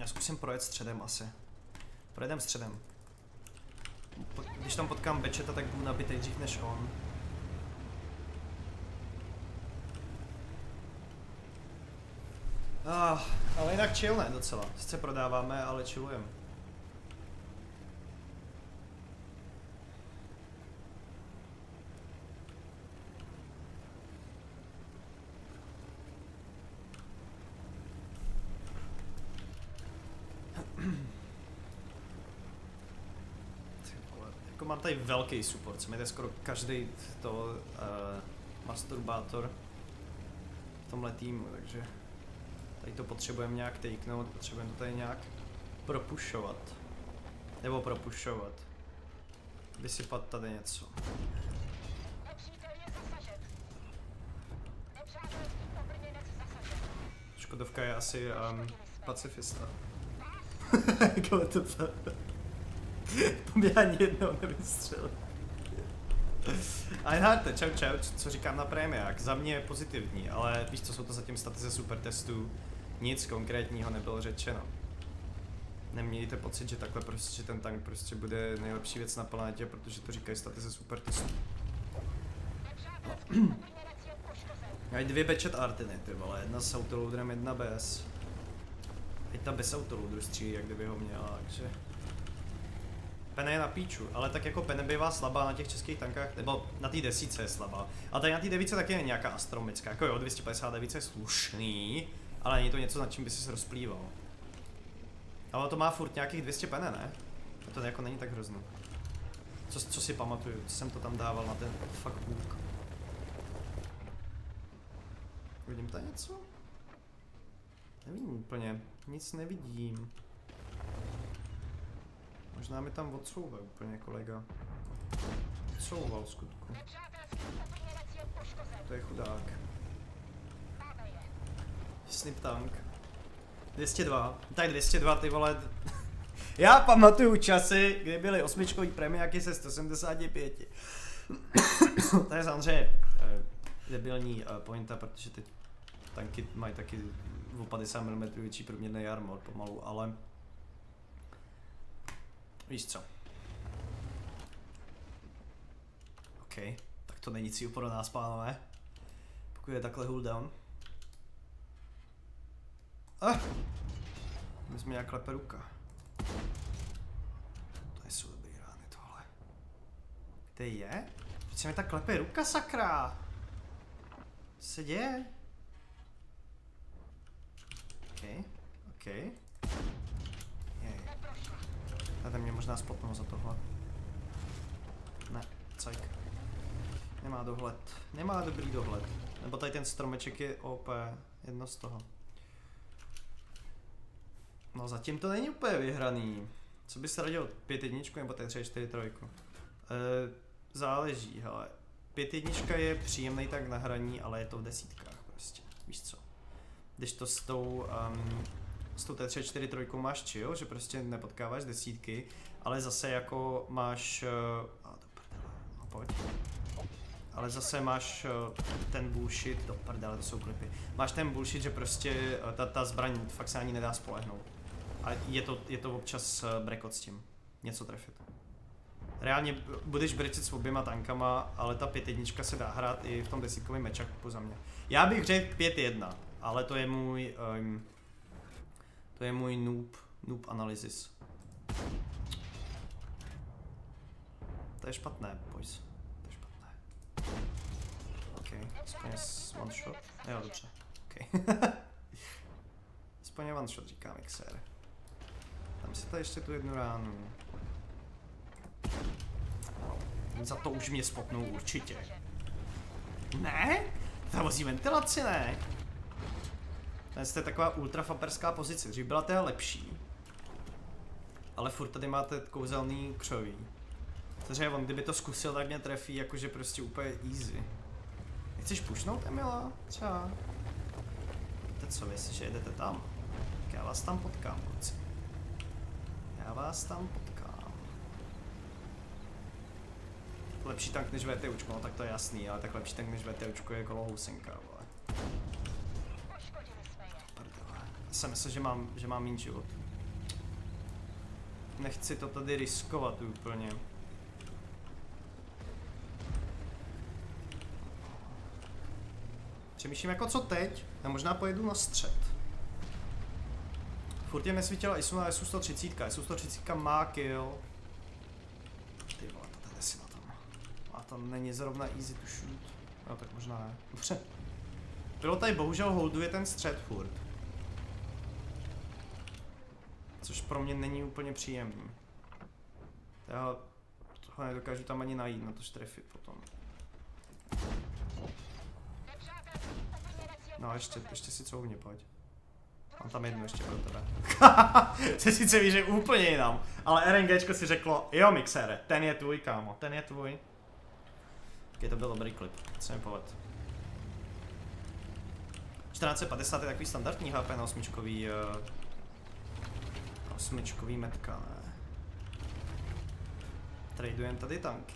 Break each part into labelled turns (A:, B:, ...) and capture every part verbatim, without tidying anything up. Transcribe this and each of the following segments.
A: zkusím projet středem asi. Projedem středem. Když tam potkám Bečeta, tak budu nabitej dřív než on. Ah, ale jinak chill ne docela. Sice prodáváme, ale chillujeme. Jako mám tady velký support, jsem jde skoro každý to uh, masturbátor v tomhle týmu, takže tady to potřebujeme nějak takenout, potřebujeme to tady nějak propušovat. Nebo propušovat. Vysypat tady něco. Škodovka je asi um, pacifista. Jakhle to to... Po mě ani jednou nevystřelil. Einharte, čau čau, co říkám na prémiák, za mě je pozitivní, ale víš co, jsou to zatím staty ze super testů, nic konkrétního nebylo řečeno. Nemějte pocit, že takhle prostě, že ten tank prostě bude nejlepší věc na planetě, protože to říkají staty ze super testů. Mají dvě Batchet Artiny, ty vole, jedna s autoloaderem, jedna bez. Teď ta bez autoloaderu střílí, jak kdyby ho měla, takže... Pene je na píču, ale tak jako Pene bývá slabá na těch českých tankách, nebo na té desíce je slabá. A tady na té devíce taky je nějaká astromická, jako jo, dvě stě padesát devět je slušný, ale není to něco, nad čím by si se rozplýval. Ale to má furt nějakých dvě stě Pene, ne? A to jako není tak hrozný. Co, co si pamatuju, co jsem to tam dával na ten fuck book. Vidím tady něco? Nevidím úplně, nic nevidím. Možná mi tam odsouval úplně kolega. Odsouval v skutku. To je chudák. Snip tank. dvě stě dva. Tak dvě stě dva ty vole. Já pamatuju časy, kdy byly osmičkový premiáky se sto sedmdesát pět. To je samozřejmě eh, debilní eh, pointa, protože teď tanky mají taky o padesát milimetrů větší průměrný armor pomalu, ale víš co? OK, tak to není cíl pro nás, pánové. Pokud je takhle cooldown. Ah! My jsme nějak klepe ruka. To jsou dobrý rány tohle. Kde je? Proč se mi tak klepe ruka, sakra? Co se děje? OK, OK. Jej. Tady mě možná spotnou za tohle. Ne, cajk. Nemá dohled. Nemá dobrý dohled. Nebo tady ten stromeček je O P. Jedno z toho. No zatím to není úplně vyhraný. Co bys radil? pět jedničku nebo tady tři čtyři trojku? E, záleží, hele. pět jednička je příjemný tak na hraní, ale je to v desítkách prostě. Víš co? Když to s tou, um, s tou T tři čtyři trojkou máš chill, že prostě nepotkáváš desítky, ale zase jako máš... Uh, a do prdele, no pojď. Ale zase máš uh, ten bullshit, do prdele, to jsou klipy. Máš ten bullshit, že prostě uh, ta, ta zbraň fakt se ani nedá spolehnout. A je to, je to občas uh, brekot s tím, něco trefit. Reálně budeš brečet s oběma tankama, ale ta pět jednička se dá hrát i v tom desítkovém mečaku za mě. Já bych řekl pět jedna, ale to je můj, um, to je můj noob, noob analysis. To je špatné, boys. To je špatné. OK, aspoň one shot. Jo, dobře. OK. Aspoň one shot, říká Mixer. Tam si tady ještě tu jednu ránu. Za to už mě spotnou určitě. Ne? Zavozí ventilaci, ne? To je taková ultrafaperská pozice, dřív byla teda lepší. Ale furt tady máte kouzelný křoví. Takže on kdyby to zkusil, tak mě trefí jakože prostě úplně easy. Nechceš pušnout, Emila? Třeba. Víte co, jestli že jedete tam? Tak já vás tam potkám, kluci. Já vás tam potkám. Lepší tank než VTUčko, no tak to je jasný, ale tak lepší tank než VTUčko je kolohousenka, vole. Prdele. Jsem myslel, že mám, že mám méně život. Nechci to tady riskovat úplně. Přemýšlím jako co teď, já možná pojedu na střed. Furt je nesvítila Isuna S U sto třicet, S U sto třicet má kill. Ty vole, to jde si na tom. A to není zrovna easy to shoot. No tak možná ne. Dobře. Bylo tady bohužel holduje ten střed furt. Což pro mě není úplně příjemný. Já toho nedokážu tam ani najít na to štrefit potom. No ještě, ještě si couvně, pojď. Mám tam jednu ještě pro tebe. Se sice ví, že úplně jinam, ale RNGčko si řeklo, jo mixére, ten je tvůj kámo, ten je tvůj. Ok, to byl dobrý klip, co mi poved. čtrnáct padesát je takový standardní H P na osmičkový, uh, osmičkový metka, ne. Tradujem tady tanky.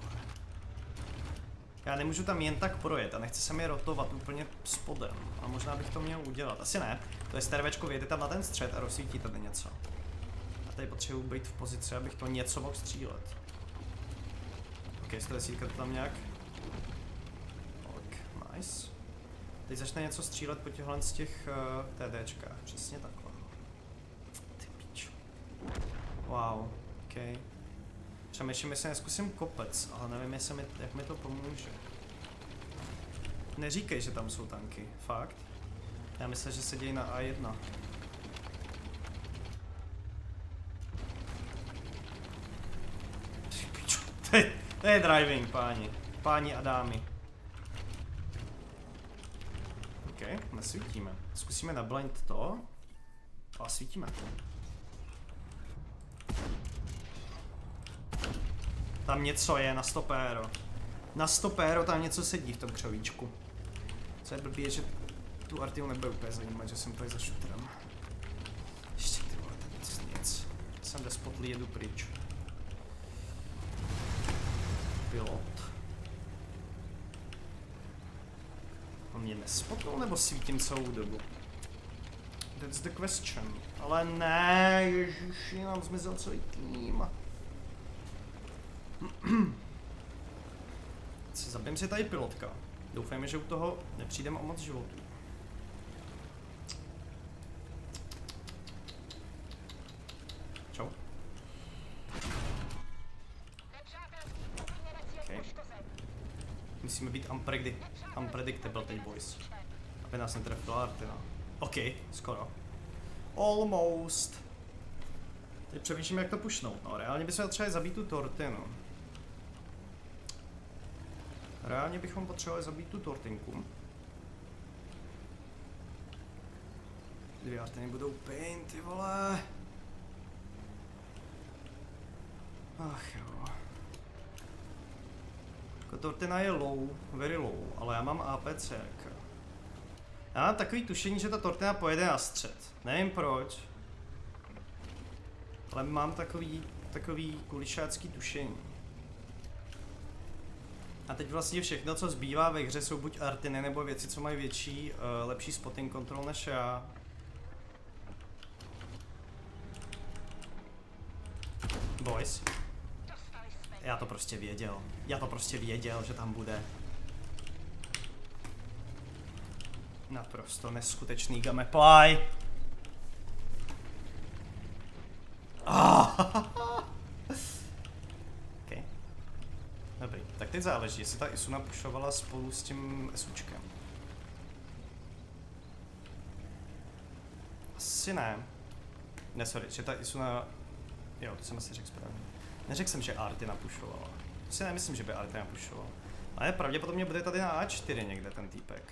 A: Já nemůžu tam jen tak projet a nechci se mi rotovat úplně spodem. A možná bych to měl udělat. Asi ne. To je stervečko, vyjede tam na ten střed a rozsvítí tady něco. A tady potřebuji být v pozici, abych to něco mohl střílet. Ok, sto deset to tam nějak. Ok, nice. Teď začne něco střílet po těchhle z těch uh, TDčkách. Přesně takhle. Ty píčo. Wow, ok. Přemýšlím, jestli neskusím kopec, ale nevím, jestli mi, jak mi to pomůže. Neříkej, že tam jsou tanky, fakt. Já myslím, že se dějí na A jedna. To je, to je driving, páni. Páni a dámy. Ok, nesvítíme. Zkusíme na blind to. A svítíme. Tam něco je na sto péro. Na sto péro tam něco sedí v tom křovíčku. Co je blbý, je, že tu artiu nebude úplně zajímat, že jsem tady za šutrem. Ještě ty vole, tak nic, nic. Jsem despotlý, jedu pryč. Pilot. On mě nespotl, nebo svítím celou dobu? That's the question. Ale ne, ježiši, nám zmizel celý tým. Zabijem si tady pilotka. Doufejme, že u toho nepřijdeme o moc životů. Čau. Okay. Musíme být unpredict unpredictable teď, boys. Aby nás netrefila Artina. OK, skoro. Almost. Teď přemýšlím, jak to pušnout. No, reálně bychom potřebovali zabít tu Tortinu. Reálně bychom potřebovali zabít tu tortinku. Dvě artiny budou pain, ty vole. Ach jo. Jako tortina je low, very low, ale já mám A P C. Já mám takový tušení, že ta tortina pojede na střed. Nevím proč. Ale mám takový, takový kulišácký tušení. A teď vlastně všechno, co zbývá ve hře, jsou buď artiny nebo věci, co mají větší, uh, lepší spotting control než já. Boys. Já to prostě věděl. Já to prostě věděl, že tam bude. Naprosto neskutečný gameplay. Ah. Dobrý, tak teď záleží, jestli ta Isuna pušovala spolu s tím SUčkem. Asi ne. Ne, sorry, že ta Isuna... Jo, to jsem asi řekl správně. Neřekl jsem, že Artina pušovala. To si nemyslím, že by Artina pušovala. Ale pravděpodobně bude tady na A čtyři někde ten týpek.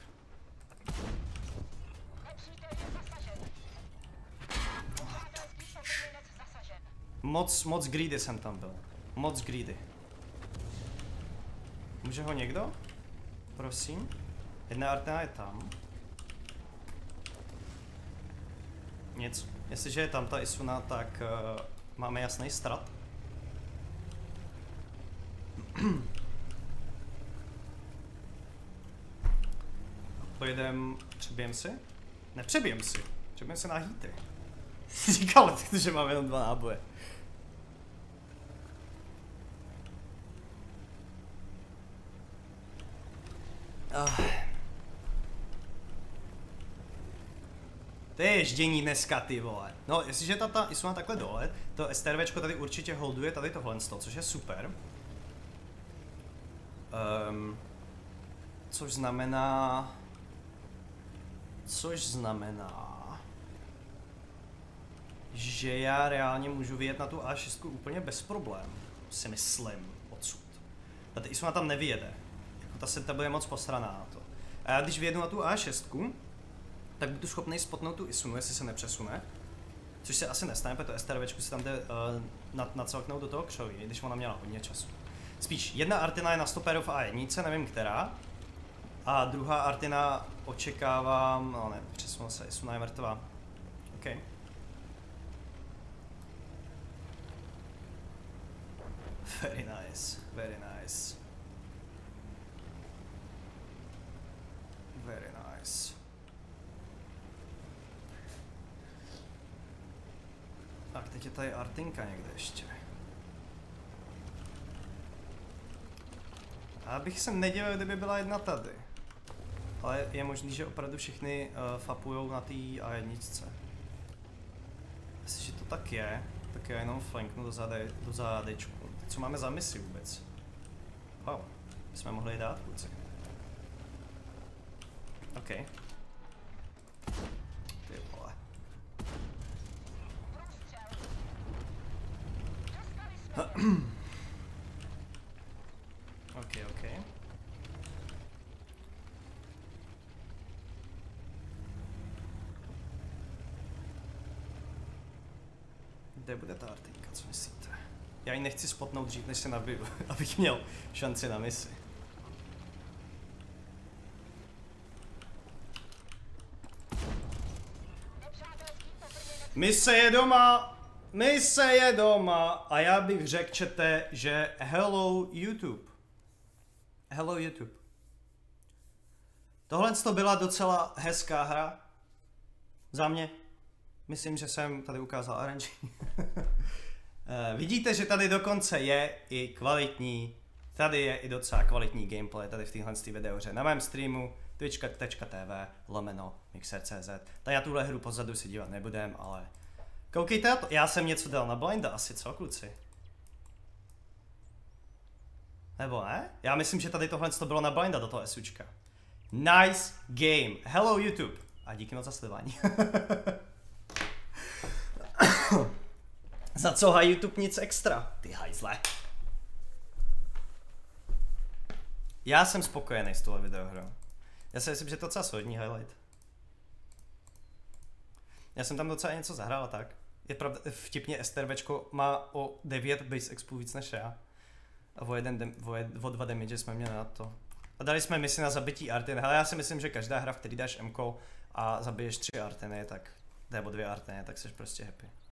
A: Moc, moc greedy jsem tam byl. Moc greedy. Může ho někdo? Prosím. Jedna Artina je tam. Nic. Jestliže je tam ta Isuna, tak uh, máme jasný strat. Pojedem... Přebijem si? Nepřebijem si. Přebijem si na hity. Říkal, že mám jenom dva náboje. To je ježdění dneska, ty vole. No, jestliže ta, ta Isuna takhle dole, to STRVčko tady určitě holduje tady tohle, což je super. Um, což znamená... Což znamená... Že já reálně můžu vyjet na tu A šest úplně bez problémů. Si myslím, odsud. Ta Isuna tam nevyjede. Jako ta seta bude moc posraná na to. A já když vyjedu na tu A šest, tak budu schopný spotnout tu Isunu, jestli se nepřesune. Což se asi nestane, protože to STRVčku se tam jde uh, nad, nacelknout do toho křoví, když ona měla hodně času. Spíš jedna Artina je na stoperu v A jedna, nevím která. A druhá Artina očekávám, no ne, přesunul se, Isuna je mrtvá. OK. Very nice, very nice. Very nice. Tak teď je tady Artinka někde ještě. Já bych se nedělal, kdyby byla jedna tady. Ale je možný, že opravdu všichni uh, fapujou na té A jedna. Jestliže to tak je, tak já jenom flanknu do, zade, do zádečku. Teď co máme za misi vůbec? Wow, jsme mohli ji dát, kluci. OK. Ty vole. OK, OK. Kde bude ta Artinka, co myslíte? Já ji nechci spotnout dřív, než se nabiju, abych měl šanci na misi. Mise je doma! Mise je doma! A já bych řekl, čete, že hello YouTube. Hello YouTube. Tohle to byla docela hezká hra. Za mě. Myslím, že jsem tady ukázal R N G. Vidíte, že tady dokonce je i kvalitní, tady je i docela kvalitní gameplay tady v téhle videohře. Na mém streamu twitch tečka tv lomeno mixer tečka cz. Tak já tuhle hru pozadu si dívat nebudem, ale koukejte na to. Já jsem něco dal na blinda asi, co kluci? Nebo ne? Já myslím, že tady tohle to bylo na blinda do toho SUčka. Nice game. Hello YouTube. A díky moc za sledování. Za co haj YouTube nic extra, ty hajzle. Já jsem spokojený s tohle videohrou. Já si myslím, že to je docela solidní highlight. Já jsem tam docela něco zahrál a tak. Je pravda, vtipně STRVčko má o devět base expů víc než já. A o, jeden dem, o, jed, o dva damage jsme měli na to. A dali jsme misi na zabití Artiny. Ale já si myslím, že každá hra, v který dáš M K a zabiješ tři Artiny, tak nebo dvě Artiny, tak jsi prostě happy.